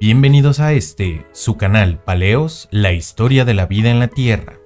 Bienvenidos a su canal Paleos, la historia de la vida en la Tierra.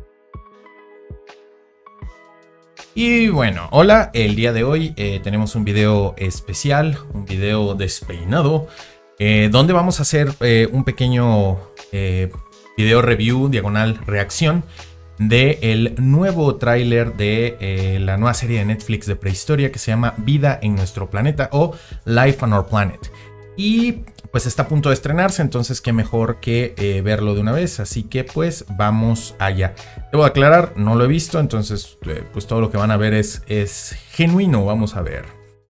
Y bueno, hola, el día de hoy tenemos un video especial, un video despeinado, donde vamos a hacer un pequeño video review, diagonal reacción, del nuevo tráiler de la nueva serie de Netflix de prehistoria que se llama Vida en nuestro planeta o Life on Our Planet. Y pues está a punto de estrenarse, entonces qué mejor que verlo de una vez, así que pues vamos allá. Debo aclarar, no lo he visto, entonces pues todo lo que van a ver es genuino, vamos a ver.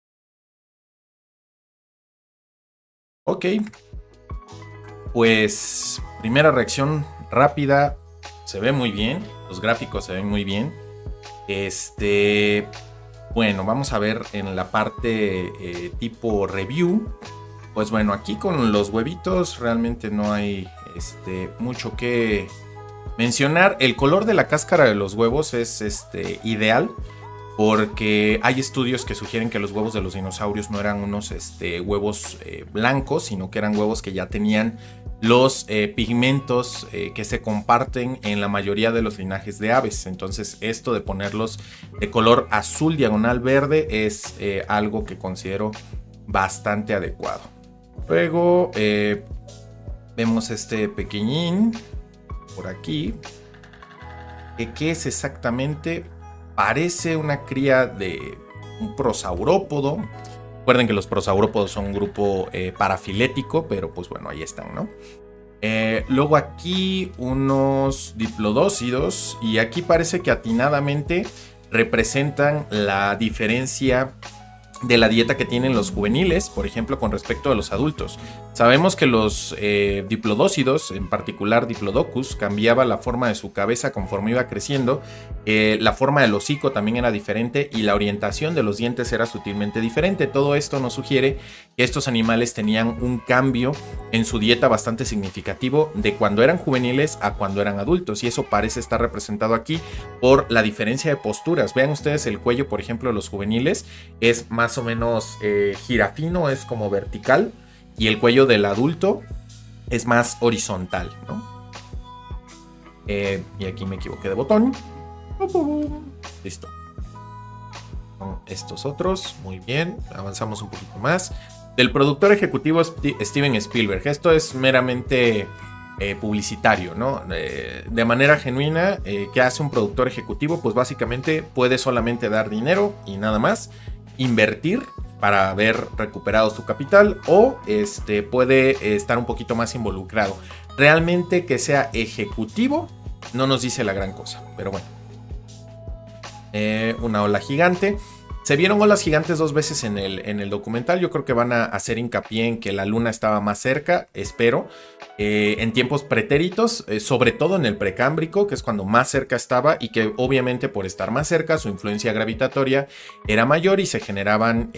Ok, pues primera reacción rápida, se ve muy bien, los gráficos se ven muy bien. Bueno, vamos a ver en la parte tipo review. Pues bueno, aquí con los huevitos realmente no hay mucho que mencionar. El color de la cáscara de los huevos es ideal, porque hay estudios que sugieren que los huevos de los dinosaurios no eran unos huevos blancos, sino que eran huevos que ya tenían los pigmentos que se comparten en la mayoría de los linajes de aves. Entonces esto de ponerlos de color azul diagonal verde es algo que considero bastante adecuado. Luego vemos este pequeñín por aquí. ¿Qué es exactamente? Parece una cría de un prosaurópodo. Recuerden que los prosaurópodos son un grupo parafilético, pero pues bueno, ahí están, ¿no? Luego aquí unos diplodócidos, y aquí parece que atinadamente representan la diferencia de la dieta que tienen los juveniles, por ejemplo, con respecto a los adultos. Sabemos que los diplodócidos, en particular Diplodocus, cambiaba la forma de su cabeza conforme iba creciendo. La forma del hocico también era diferente y la orientación de los dientes era sutilmente diferente. Todo esto nos sugiere que estos animales tenían un cambio en su dieta bastante significativo de cuando eran juveniles a cuando eran adultos, y eso parece estar representado aquí por la diferencia de posturas. Vean ustedes el cuello, por ejemplo, de los juveniles es más o menos girafino, es como vertical, y el cuello del adulto es más horizontal, ¿no? Y aquí me equivoqué de botón. Listo. Con estos otros, muy bien, avanzamos un poquito más. Del productor ejecutivo Steven Spielberg. Esto es meramente publicitario, ¿no? De manera genuina, ¿qué hace un productor ejecutivo? Pues básicamente puede solamente dar dinero y nada más, invertir para haber recuperado su capital, o puede estar un poquito más involucrado. Realmente que sea ejecutivo no nos dice la gran cosa, pero bueno. Una ola gigante. Se vieron olas gigantes dos veces en el documental. Yo creo que van a hacer hincapié en que la luna estaba más cerca, espero, en tiempos pretéritos, sobre todo en el precámbrico, que es cuando más cerca estaba, y que obviamente por estar más cerca su influencia gravitatoria era mayor y se generaban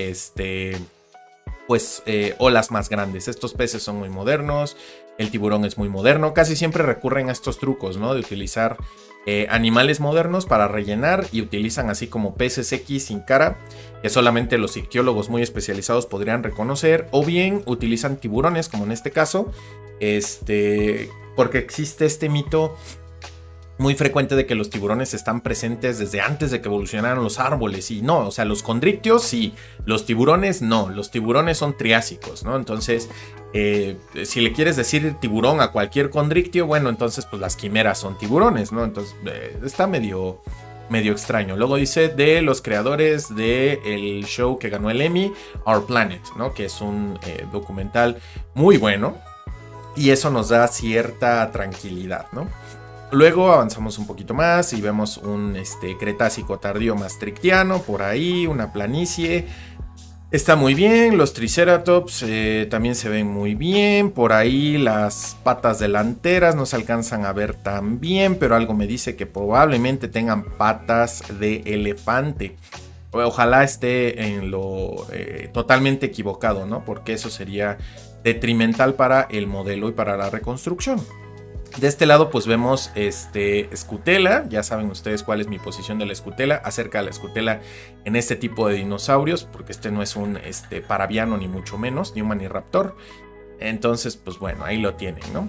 olas más grandes. Estos peces son muy modernos, el tiburón es muy moderno, casi siempre recurren a estos trucos, ¿no? De utilizar animales modernos para rellenar, y utilizan así como peces X sin cara, que solamente los ictiólogos muy especializados podrían reconocer, o bien utilizan tiburones, como en este caso, porque existe este mito muy frecuente de que los tiburones están presentes desde antes de que evolucionaran los árboles, y no, o sea, los condrictios sí, los tiburones no, los tiburones son triásicos, ¿no? Entonces, si le quieres decir tiburón a cualquier condrictio, bueno, entonces pues las quimeras son tiburones, ¿no? Entonces, está medio extraño. Luego dice de los creadores del show que ganó el Emmy, Our Planet, ¿no? Que es un documental muy bueno, y eso nos da cierta tranquilidad, ¿no? Luego avanzamos un poquito más y vemos un Cretácico tardío maastrichtiano por ahí, una planicie. Está muy bien, los Triceratops también se ven muy bien. Por ahí las patas delanteras no se alcanzan a ver tan bien, pero algo me dice que probablemente tengan patas de elefante. Ojalá esté en lo totalmente equivocado, ¿no? Porque eso sería detrimental para el modelo y para la reconstrucción. De este lado pues vemos escutela. Ya saben ustedes cuál es mi posición de la escutela, acerca de la escutela en este tipo de dinosaurios, porque no es un parabiano ni mucho menos, ni un maniraptor. Entonces, pues bueno, ahí lo tienen, ¿no?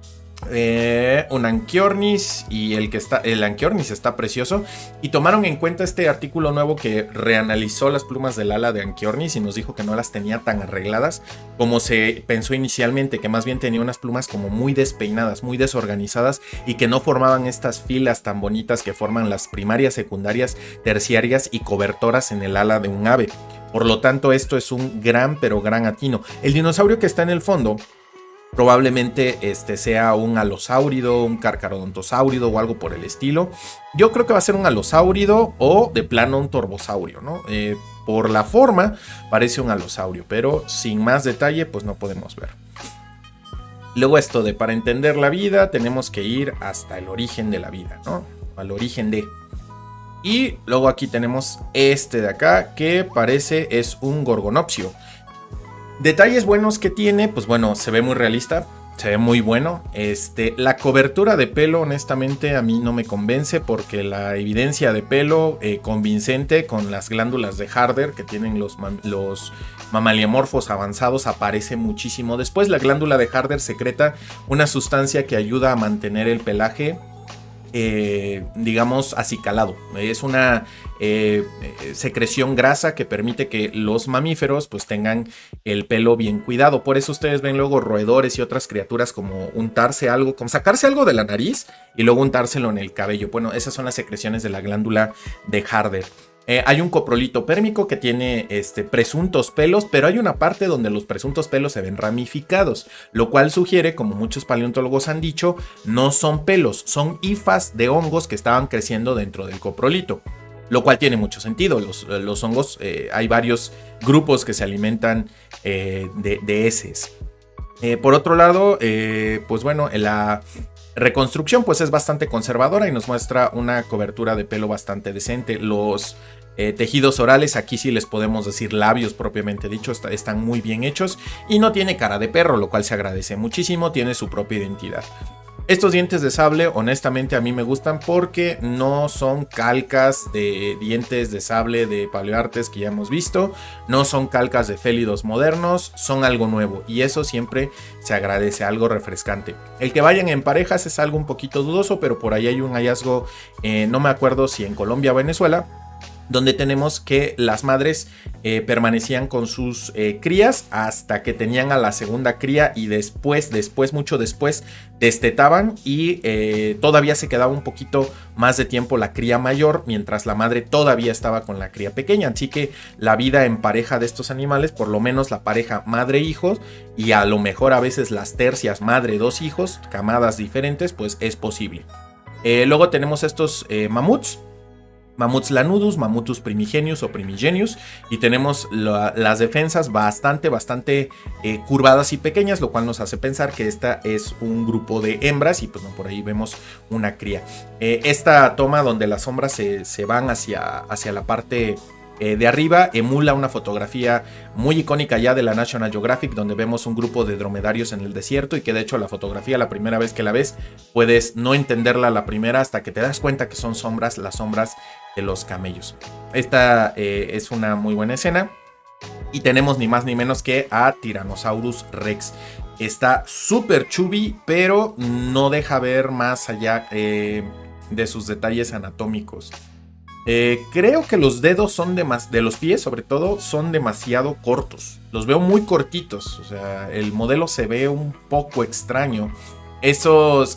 Un Anchiornis, y el Anchiornis está precioso, y tomaron en cuenta este artículo nuevo que reanalizó las plumas del ala de Anchiornis y nos dijo que no las tenía tan arregladas como se pensó inicialmente, que más bien tenía unas plumas como muy despeinadas, muy desorganizadas, y que no formaban estas filas tan bonitas que forman las primarias, secundarias, terciarias y cobertoras en el ala de un ave. Por lo tanto, esto es un gran pero gran atino. El dinosaurio que está en el fondo probablemente sea un alosáurido, un carcarodontosáurido o algo por el estilo. Yo creo que va a ser un alosáurido o de plano un torbosaurio, ¿no? Por la forma parece un alosaurio, pero sin más detalle pues no podemos ver. Luego esto de para entender la vida tenemos que ir hasta el origen de la vida, ¿no? Al origen de... Y luego aquí tenemos este de acá que parece es un gorgonopsio. Detalles buenos que tiene, pues bueno, se ve muy realista, se ve muy bueno. La cobertura de pelo, honestamente, a mí no me convence porque la evidencia de pelo convincente con las glándulas de Harder que tienen los mamaliomorfos avanzados aparece muchísimo después. La glándula de Harder secreta una sustancia que ayuda a mantener el pelaje, digamos, acicalado. Es una secreción grasa que permite que los mamíferos pues tengan el pelo bien cuidado. Por eso ustedes ven luego roedores y otras criaturas como untarse algo, como sacarse algo de la nariz y luego untárselo en el cabello. Bueno, esas son las secreciones de la glándula de Harder. Hay un coprolito pérmico que tiene presuntos pelos, pero hay una parte donde los presuntos pelos se ven ramificados, lo cual sugiere, como muchos paleontólogos han dicho, no son pelos, son hifas de hongos que estaban creciendo dentro del coprolito, lo cual tiene mucho sentido. Los hongos, hay varios grupos que se alimentan de heces. Por otro lado, pues bueno, la reconstrucción pues es bastante conservadora y nos muestra una cobertura de pelo bastante decente. Los tejidos orales, aquí sí les podemos decir labios propiamente dicho, están muy bien hechos y no tiene cara de perro, lo cual se agradece muchísimo, tiene su propia identidad. Estos dientes de sable, honestamente a mí me gustan porque no son calcas de dientes de sable de paleoartes que ya hemos visto, no son calcas de félidos modernos, son algo nuevo y eso siempre se agradece, algo refrescante. El que vayan en parejas es algo un poquito dudoso, pero por ahí hay un hallazgo, no me acuerdo si en Colombia o Venezuela, donde tenemos que las madres permanecían con sus crías hasta que tenían a la segunda cría y después, mucho después, destetaban y todavía se quedaba un poquito más de tiempo la cría mayor, mientras la madre todavía estaba con la cría pequeña. Así que la vida en pareja de estos animales, por lo menos la pareja madre-hijos y a lo mejor a veces las tercias madre-dos hijos, camadas diferentes, pues es posible. Luego tenemos estos mamuts. Mamuts lanudus, Mamutus primigenius o primigenius, y tenemos las defensas bastante curvadas y pequeñas, lo cual nos hace pensar que esta es un grupo de hembras y pues no, por ahí vemos una cría. Esta toma donde las sombras se van hacia la parte de arriba emula una fotografía muy icónica ya de la National Geographic, donde vemos un grupo de dromedarios en el desierto y que de hecho la fotografía, la primera vez que la ves, puedes no entenderla a la primera hasta que te das cuenta que son sombras, las sombras de los camellos. Esta es una muy buena escena. Y tenemos ni más ni menos que a Tyrannosaurus Rex. Está súper chubby, pero no deja ver más allá de sus detalles anatómicos. Creo que los dedos son de los pies, sobre todo, son demasiado cortos. Los veo muy cortitos. O sea, el modelo se ve un poco extraño. Esas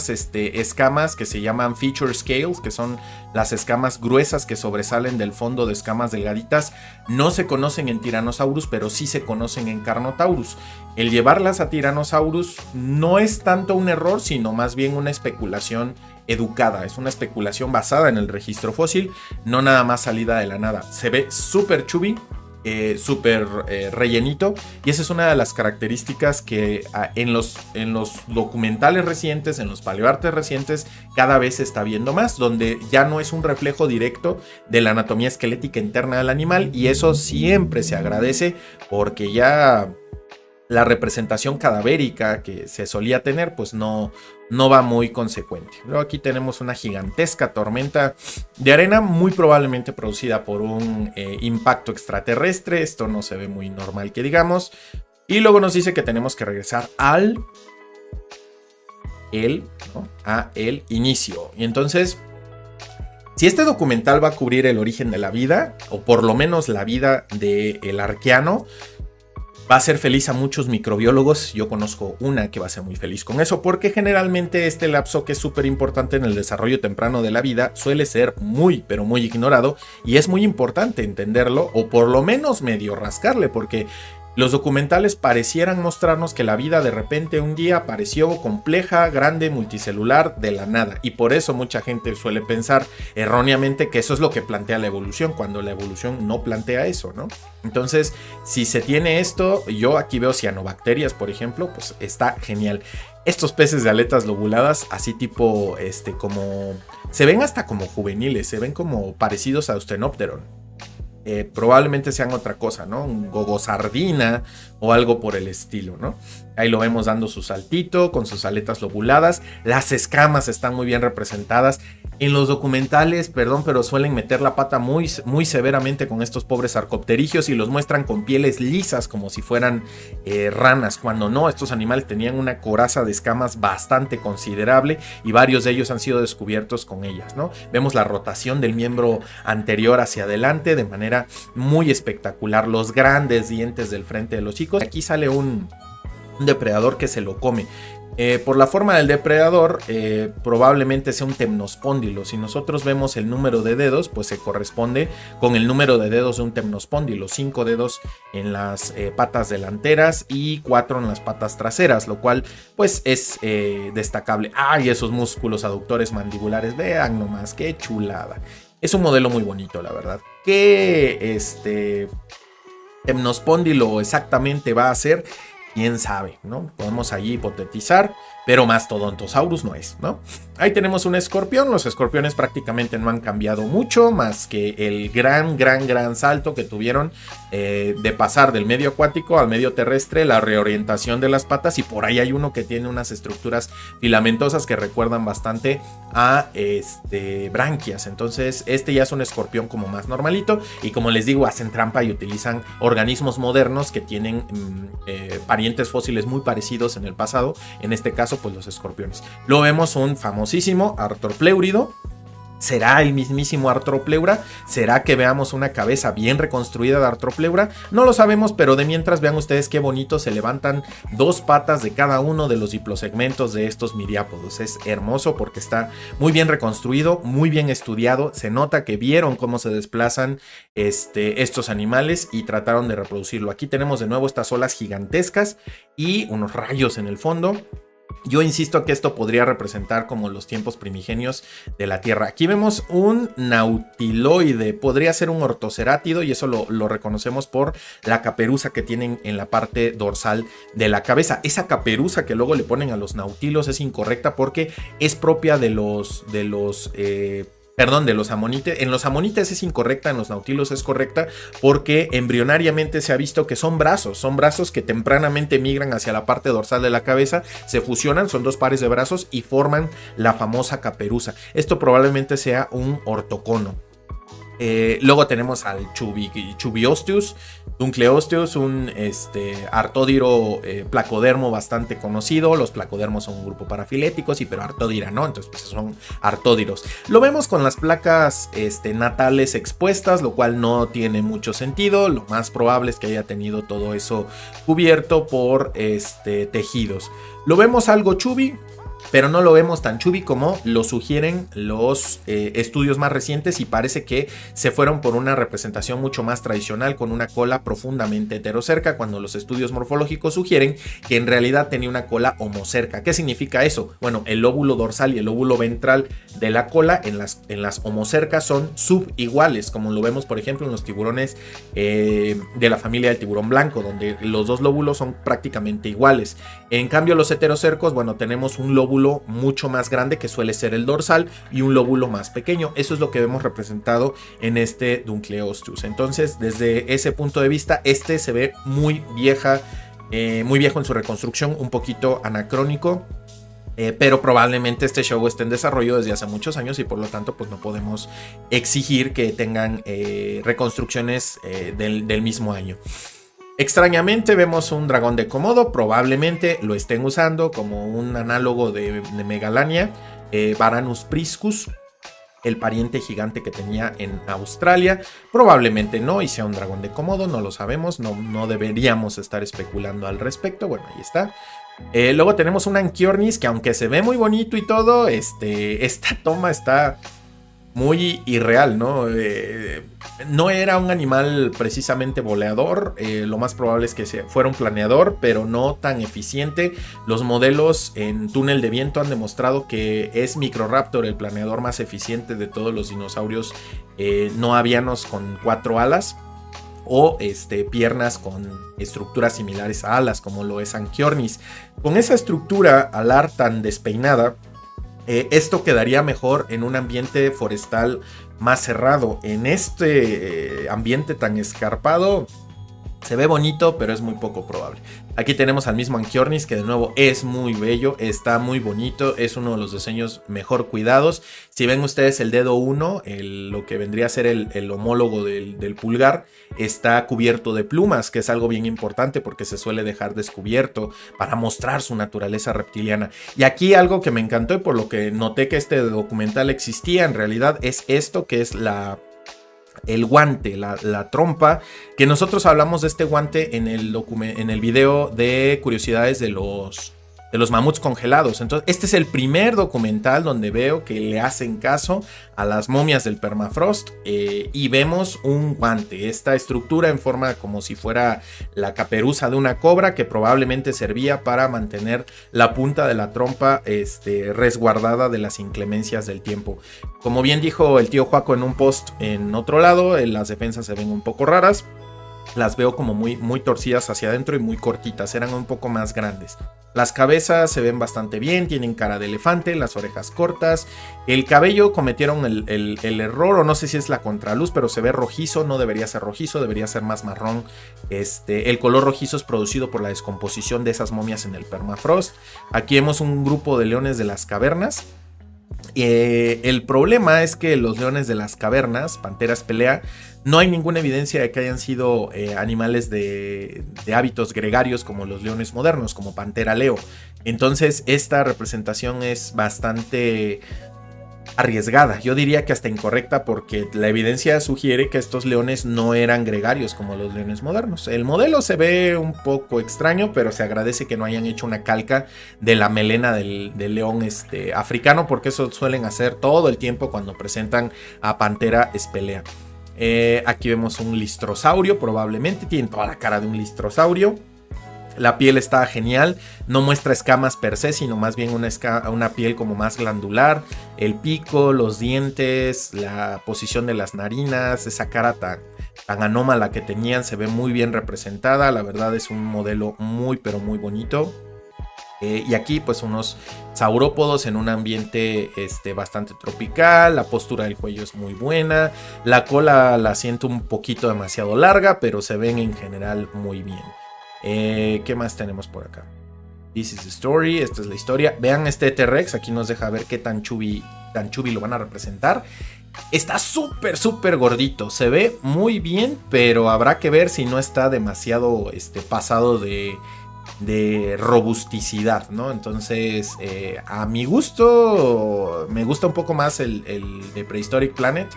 escamas que se llaman feature scales, que son las escamas gruesas que sobresalen del fondo de escamas delgaditas, no se conocen en Tyrannosaurus, pero sí se conocen en Carnotaurus. El llevarlas a Tyrannosaurus no es tanto un error, sino más bien una especulación educada. Es una especulación basada en el registro fósil, no nada más salida de la nada. Se ve súper chubby, súper rellenito, y esa es una de las características que en los documentales recientes, en los paleoartes recientes, cada vez se está viendo más, donde ya no es un reflejo directo de la anatomía esquelética interna del animal, y eso siempre se agradece porque ya la representación cadavérica que se solía tener pues no va muy consecuente. Luego aquí tenemos una gigantesca tormenta de arena, muy probablemente producida por un impacto extraterrestre. Esto no se ve muy normal que digamos. Y luego nos dice que tenemos que regresar ¿no? A el inicio. Y entonces, si este documental va a cubrir el origen de la vida, o por lo menos la vida del arqueano, va a ser feliz a muchos microbiólogos. Yo conozco una que va a ser muy feliz con eso, porque generalmente este lapso, que es súper importante en el desarrollo temprano de la vida, suele ser muy, pero muy ignorado, y es muy importante entenderlo, o por lo menos medio rascarle, porque los documentales parecieran mostrarnos que la vida de repente un día apareció compleja, grande, multicelular, de la nada. Y por eso mucha gente suele pensar erróneamente que eso es lo que plantea la evolución, cuando la evolución no plantea eso, ¿no? Entonces, si se tiene esto, yo aquí veo cianobacterias, por ejemplo, pues está genial. Estos peces de aletas lobuladas, así tipo, como... se ven hasta como juveniles, se ven como parecidos a Austenopteron. Probablemente sean otra cosa, ¿no? Un gogosardina o algo por el estilo, ¿no? Ahí lo vemos dando su saltito con sus aletas lobuladas. Las escamas están muy bien representadas. En los documentales, perdón, pero suelen meter la pata muy, muy severamente con estos pobres arcopterigios y los muestran con pieles lisas como si fueran ranas, cuando no, estos animales tenían una coraza de escamas bastante considerable y varios de ellos han sido descubiertos con ellas, ¿no? Vemos la rotación del miembro anterior hacia adelante de manera muy espectacular, los grandes dientes del frente de los hocicos. Aquí sale un depredador que se lo come. Por la forma del depredador, probablemente sea un temnospóndilo. Si nosotros vemos el número de dedos, pues se corresponde con el número de dedos de un temnospóndilo. 5 dedos en las patas delanteras y 4 en las patas traseras, lo cual pues es destacable. ¡Ay! Esos músculos aductores mandibulares, vean nomás, qué chulada. Es un modelo muy bonito, la verdad. ¿Qué temnospóndilo exactamente va a ser? Quién sabe, ¿no? Podemos allí hipotetizar, pero Mastodontosaurus no es, ¿no? Ahí tenemos un escorpión. Los escorpiones prácticamente no han cambiado mucho, más que el gran salto que tuvieron de pasar del medio acuático al medio terrestre, la reorientación de las patas, y por ahí hay uno que tiene unas estructuras filamentosas que recuerdan bastante a branquias. Entonces este ya es un escorpión como más normalito, y como les digo, hacen trampa y utilizan organismos modernos que tienen parientes fósiles muy parecidos en el pasado, en este caso pues los escorpiones. Luego vemos un famosísimo Arthropleurido. ¿Será el mismísimo Arthropleura? ¿Será que veamos una cabeza bien reconstruida de Arthropleura? No lo sabemos, pero de mientras vean ustedes qué bonito se levantan dos patas de cada uno de los diplosegmentos de estos miriápodos. Es hermoso porque está muy bien reconstruido, muy bien estudiado. Se nota que vieron cómo se desplazan estos animales y trataron de reproducirlo. Aquí tenemos de nuevo estas olas gigantescas y unos rayos en el fondo. Yo insisto que esto podría representar como los tiempos primigenios de la Tierra. Aquí vemos un nautiloide, podría ser un ortocerátido, y eso lo reconocemos por la caperuza que tienen en la parte dorsal de la cabeza. Esa caperuza que luego le ponen a los nautilos es incorrecta porque es propia de los amonites. En los amonites es incorrecta, en los nautilos es correcta, porque embrionariamente se ha visto que son brazos que tempranamente migran hacia la parte dorsal de la cabeza, se fusionan, son dos pares de brazos y forman la famosa caperuza. Esto probablemente sea un ortocono. Luego tenemos al Chubiosteus, Dunkleosteus, un artódiro placodermo bastante conocido. Los placodermos son un grupo parafiléticos, pero artódira no, entonces pues son artódiros. Lo vemos con las placas natales expuestas, lo cual no tiene mucho sentido. Lo más probable es que haya tenido todo eso cubierto por tejidos. Lo vemos algo chubby, pero no lo vemos tan chubby como lo sugieren los estudios más recientes, y parece que se fueron por una representación mucho más tradicional con una cola profundamente heterocerca, cuando los estudios morfológicos sugieren que en realidad tenía una cola homocerca. ¿Qué significa eso? Bueno, el lóbulo dorsal y el lóbulo ventral de la cola en las homocercas son subiguales, como lo vemos por ejemplo en los tiburones de la familia del tiburón blanco, donde los dos lóbulos son prácticamente iguales. En cambio los heterocercos, bueno, tenemos un lóbulo mucho más grande, que suele ser el dorsal, y un lóbulo más pequeño. Eso es lo que vemos representado en este Dunkleosteus. Entonces, desde ese punto de vista, se ve muy viejo en su reconstrucción, un poquito anacrónico. Pero probablemente este show esté en desarrollo desde hace muchos años, y por lo tanto pues no podemos exigir que tengan reconstrucciones del mismo año. Extrañamente vemos un dragón de Komodo, probablemente lo estén usando como un análogo de Megalania, Varanus priscus, el pariente gigante que tenía en Australia. Probablemente no, y sea un dragón de Komodo, no lo sabemos, no deberíamos estar especulando al respecto. Bueno, ahí está. Luego tenemos un Anchiornis que, aunque se ve muy bonito y todo, esta toma está muy irreal, ¿no? No era un animal precisamente voleador, lo más probable es que fuera un planeador, pero no tan eficiente. Los modelos en túnel de viento han demostrado que es Microraptor el planeador más eficiente de todos los dinosaurios no avianos con 4 alas, o piernas con estructuras similares a alas, como lo es Anchiornis. Con esa estructura alar tan despeinada, esto quedaría mejor en un ambiente forestal más cerrado. En este ambiente tan escarpado se ve bonito, pero es muy poco probable. Aquí tenemos al mismo Anchiornis, que de nuevo es muy bello, está muy bonito, es uno de los diseños mejor cuidados. Si ven ustedes el dedo 1, lo que vendría a ser el homólogo del pulgar, está cubierto de plumas, que es algo bien importante porque se suele dejar descubierto para mostrar su naturaleza reptiliana. Y aquí algo que me encantó y por lo que noté que este documental existía, en realidad es esto, que es el guante, la trompa, que nosotros hablamos de este guante en el video de curiosidades de los mamuts congelados. Entonces, este es el primer documental donde veo que le hacen caso a las momias del permafrost, y vemos un guante, esta estructura en forma como si fuera la caperuza de una cobra, que probablemente servía para mantener la punta de la trompa resguardada de las inclemencias del tiempo. Como bien dijo el tío Juaco en un post en otro lado, las defensas se ven un poco raras. Las veo como muy torcidas hacia adentro y muy cortitas, eran un poco más grandes. Las cabezas se ven bastante bien, tienen cara de elefante, las orejas cortas. El cabello cometieron el error, o no sé si es la contraluz, pero se ve rojizo, no debería ser rojizo, debería ser más marrón. El color rojizo es producido por la descomposición de esas momias en el permafrost. Aquí vemos un grupo de leones de las cavernas. El problema es que los leones de las cavernas, Panteras pelea, no hay ninguna evidencia de que hayan sido animales de hábitos gregarios como los leones modernos, como Pantera leo. Entonces esta representación es bastante arriesgada, yo diría que hasta incorrecta, porque la evidencia sugiere que estos leones no eran gregarios como los leones modernos. El modelo se ve un poco extraño, pero se agradece que no hayan hecho una calca de la melena del león africano, porque eso suelen hacer todo el tiempo cuando presentan a Pantera espelea. Aquí vemos un listrosaurio, probablemente tiene toda la cara de un listrosaurio. La piel está genial, no muestra escamas per se, sino más bien una piel como más glandular. El pico, los dientes, la posición de las narinas, esa cara tan anómala que tenían, se ve muy bien representada. La verdad es un modelo muy pero muy bonito. Y aquí pues unos saurópodos en un ambiente bastante tropical. La postura del cuello es muy buena. La cola la siento un poquito demasiado larga, pero se ven en general muy bien. ¿Qué más tenemos por acá? This is the story, esta es la historia. Vean este T-Rex, aquí nos deja ver qué tan chubby lo van a representar. Está súper gordito, se ve muy bien, pero habrá que ver si no está demasiado pasado de robusticidad, ¿no? Entonces, a mi gusto, me gusta un poco más el de Prehistoric Planet.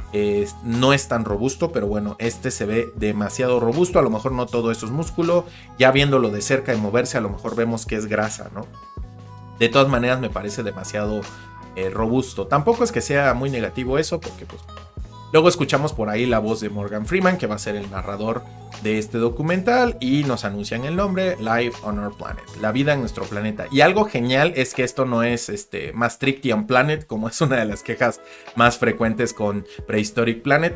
No es tan robusto, pero bueno, se ve demasiado robusto. A lo mejor no todo eso es músculo. Ya viéndolo de cerca y moverse, a lo mejor vemos que es grasa, ¿no? De todas maneras, me parece demasiado robusto. Tampoco es que sea muy negativo eso, porque pues luego escuchamos por ahí la voz de Morgan Freeman, que va a ser el narrador de este documental, y nos anuncian el nombre: Life on Our Planet, la vida en nuestro planeta. Y algo genial es que esto no es Maastrichtian Planet, como es una de las quejas más frecuentes con Prehistoric Planet.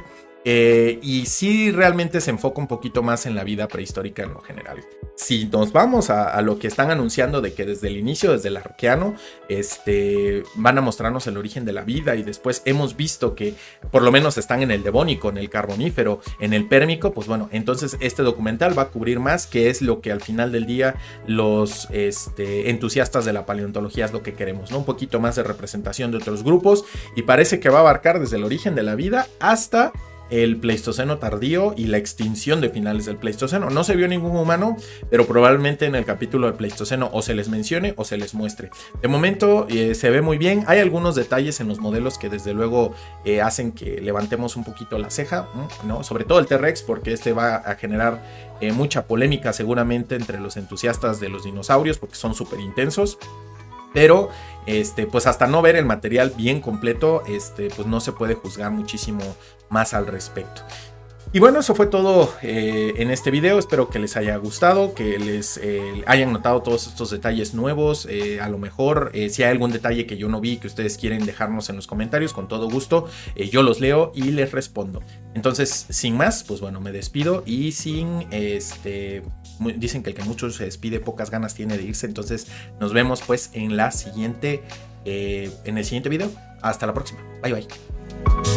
Y sí, realmente se enfoca un poquito más en la vida prehistórica en lo general. Si nos vamos a lo que están anunciando de que desde el inicio, desde el Arqueano, van a mostrarnos el origen de la vida, y después hemos visto que por lo menos están en el Devónico, en el Carbonífero, en el Pérmico, pues bueno, entonces este documental va a cubrir más, que es lo que al final del día los entusiastas de la paleontología es lo que queremos, ¿no? Un poquito más de representación de otros grupos, y parece que va a abarcar desde el origen de la vida hasta el Pleistoceno tardío y la extinción de finales del Pleistoceno. No se vio ningún humano, pero probablemente en el capítulo del Pleistoceno o se les mencione o se les muestre. De momento se ve muy bien. Hay algunos detalles en los modelos que desde luego hacen que levantemos un poquito la ceja, ¿no? Sobre todo el T-Rex, porque este va a generar mucha polémica seguramente entre los entusiastas de los dinosaurios, porque son súper intensos. Pero pues hasta no ver el material bien completo, pues no se puede juzgar muchísimo más al respecto. Y bueno, eso fue todo en este video. Espero que les haya gustado, que les hayan notado todos estos detalles nuevos. A lo mejor si hay algún detalle que yo no vi que ustedes quieren dejarnos en los comentarios, con todo gusto yo los leo y les respondo. Entonces, sin más, pues bueno, me despido y sin dicen que el que mucho se despide pocas ganas tiene de irse. Entonces nos vemos pues en el siguiente video. Hasta la próxima. Bye bye.